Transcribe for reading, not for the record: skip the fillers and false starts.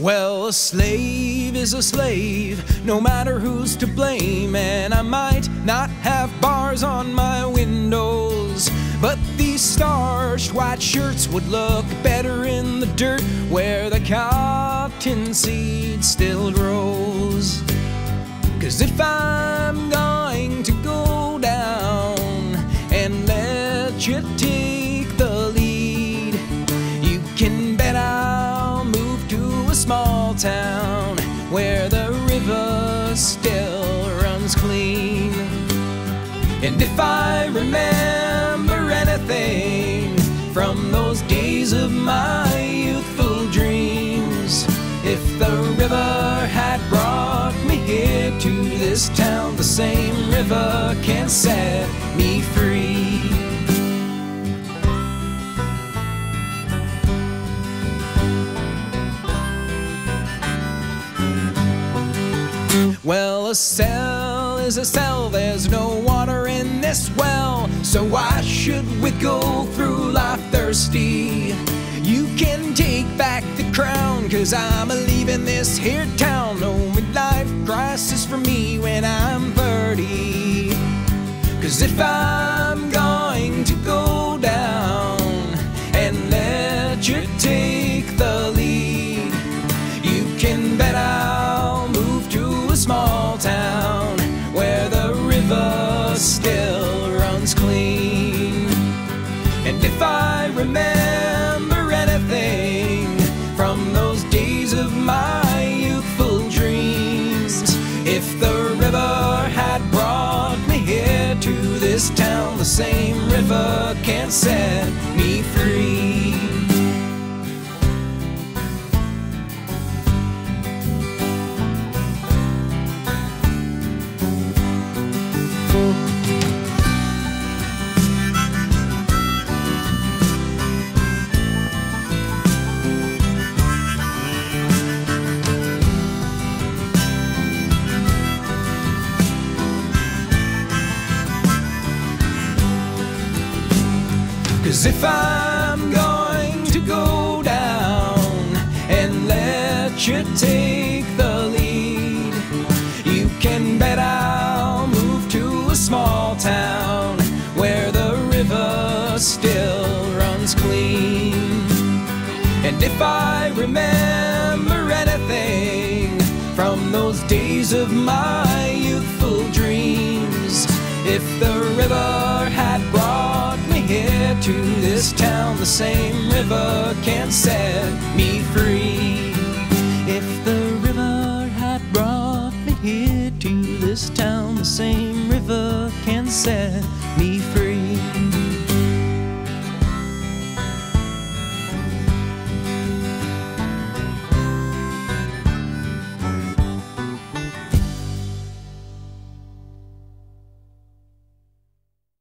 Well, a slave is a slave, no matter who's to blame. And I might not have bars on my windows, but these starched white shirts would look better in the dirt where the cotton seed still grows. 'Cause if I'm going to go down and let you take the lead, you can bet I'll move to a small town where the river still runs clean. And if I remember anything from those days of my youthful dreams, if the river had brought me here to this town, the same river can set me free. Well, a cell is a cell, there's no water in this well, so why should we go through life thirsty? You can take back the crown, 'cause I'm leaving this here town. No midlife crisis for me when I'm 30. 'Cause if I'm going to go down and let you take the lead, you can bet I'll move to a small town where the river still runs clean. And if I remember anything from those days of my youthful dreams, if the river had brought me here to this town, the same river can set me free. Cause if I'm going to go down and let you take the lead, you can bet I'll move to a small town where the river still runs clean. And if I remember anything from those days of my youthful dreams, if the river had brought me here to this town, the same river can set me free. If the river had brought me here to this town, the same river can set